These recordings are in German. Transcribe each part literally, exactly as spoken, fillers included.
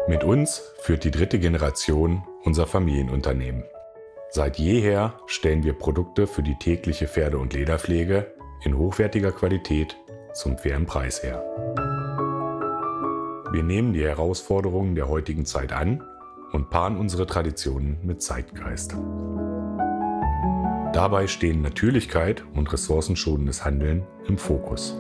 Mit uns führt die dritte Generation unser Familienunternehmen. Seit jeher stellen wir Produkte für die tägliche Pferde- und Lederpflege in hochwertiger Qualität zum fairen Preis her. Wir nehmen die Herausforderungen der heutigen Zeit an und paaren unsere Traditionen mit Zeitgeist. Dabei stehen Natürlichkeit und ressourcenschonendes Handeln im Fokus.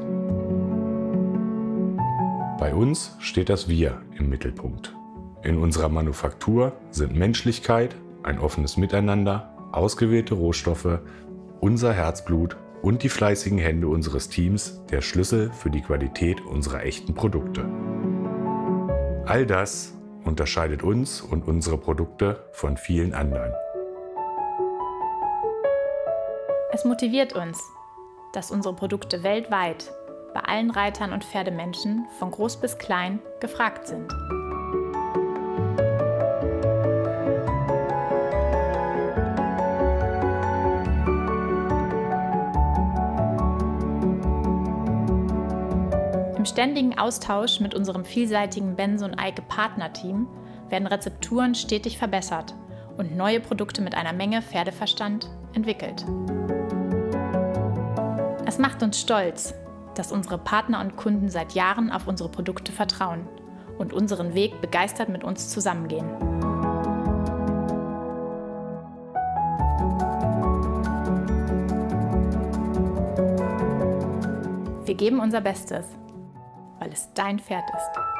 Bei uns steht das Wir im Mittelpunkt. In unserer Manufaktur sind Menschlichkeit, ein offenes Miteinander, ausgewählte Rohstoffe, unser Herzblut und die fleißigen Hände unseres Teams der Schlüssel für die Qualität unserer echten Produkte. All das unterscheidet uns und unsere Produkte von vielen anderen. Es motiviert uns, dass unsere Produkte weltweit bei allen Reitern und Pferdemenschen von groß bis klein gefragt sind. Im ständigen Austausch mit unserem vielseitigen Bense und Eike Partnerteam werden Rezepturen stetig verbessert und neue Produkte mit einer Menge Pferdeverstand entwickelt. Es macht uns stolz, dass unsere Partner und Kunden seit Jahren auf unsere Produkte vertrauen und unseren Weg begeistert mit uns zusammengehen. Wir geben unser Bestes, weil es dein Pferd ist.